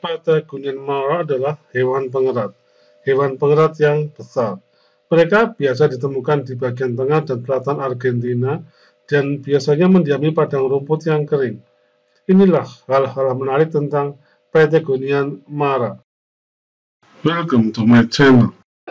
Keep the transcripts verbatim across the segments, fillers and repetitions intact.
Patagonian Mara adalah hewan pengerat, hewan pengerat yang besar. Mereka biasa ditemukan di bagian tengah dan selatan Argentina dan biasanya mendiami padang rumput yang kering. Inilah hal-hal menarik tentang Patagonian Mara. Welcome to my channel.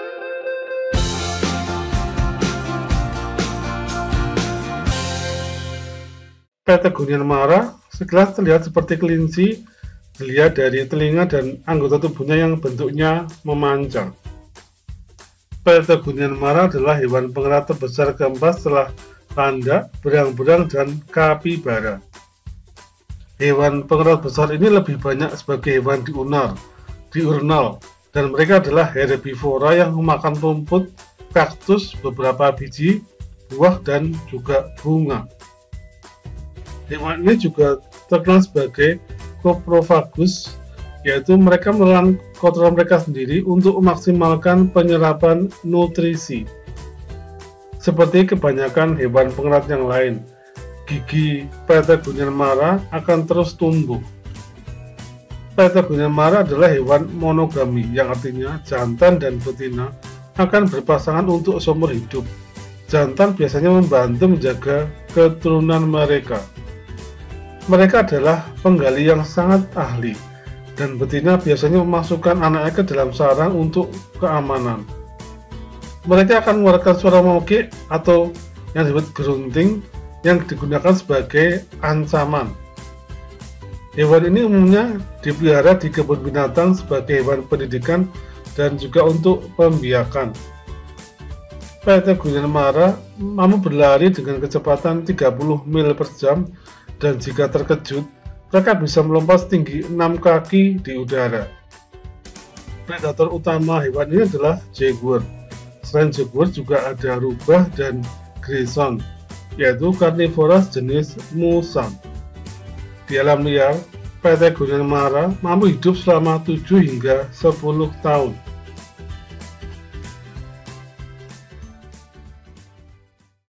Patagonian Mara sekilas terlihat seperti kelinci, dilihat dari telinga dan anggota tubuhnya yang bentuknya memanjang. Patagonian Mara adalah hewan pengerat terbesar keempat setelah panda, berang-berang, dan kapibara. Hewan pengerat besar ini lebih banyak sebagai hewan diurnar, diurnal, dan mereka adalah herbivora yang memakan rumput, kaktus, beberapa biji, buah, dan juga bunga. Hewan ini juga terkenal sebagai koprofagus, yaitu mereka menelan kotoran mereka sendiri untuk memaksimalkan penyerapan nutrisi. Seperti kebanyakan hewan pengerat yang lain, gigi Patagonian Mara akan terus tumbuh. Patagonian Mara adalah hewan monogami, yang artinya jantan dan betina akan berpasangan untuk seumur hidup. Jantan biasanya membantu menjaga keturunan mereka. Mereka adalah penggali yang sangat ahli, dan betina biasanya memasukkan anaknya ke dalam sarang untuk keamanan. Mereka akan mengeluarkan suara mengekik atau yang disebut grunting yang digunakan sebagai ancaman. Hewan ini umumnya dipelihara di kebun binatang sebagai hewan pendidikan dan juga untuk pembiakan. Patagonian Mara mampu berlari dengan kecepatan tiga puluh mil per jam, dan jika terkejut, mereka bisa melompat setinggi enam kaki di udara. Predator utama hewan ini adalah jaguar. Selain jaguar juga ada rubah dan greyhound, yaitu karnivora jenis musang. Di alam liar, Patagonian Mara mampu hidup selama tujuh hingga sepuluh tahun.